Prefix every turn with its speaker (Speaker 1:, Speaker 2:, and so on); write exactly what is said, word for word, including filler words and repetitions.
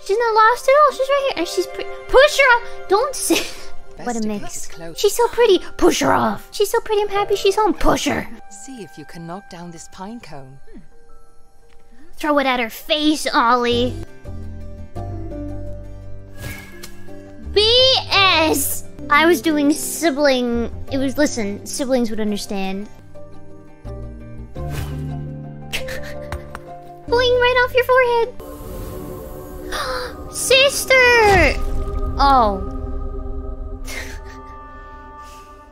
Speaker 1: She's not lost at all. She's right here. And she's pretty. Push her off. Don't sit. What a mix. She's so pretty. Push her off. She's so pretty. I'm happy she's home. Push her.
Speaker 2: See if you can knock down this pine cone. Hmm.
Speaker 1: Throw it at her face, Ollie. B S. I was doing sibling. It was, listen, siblings would understand. Boing, right off your forehead. Sister! Oh.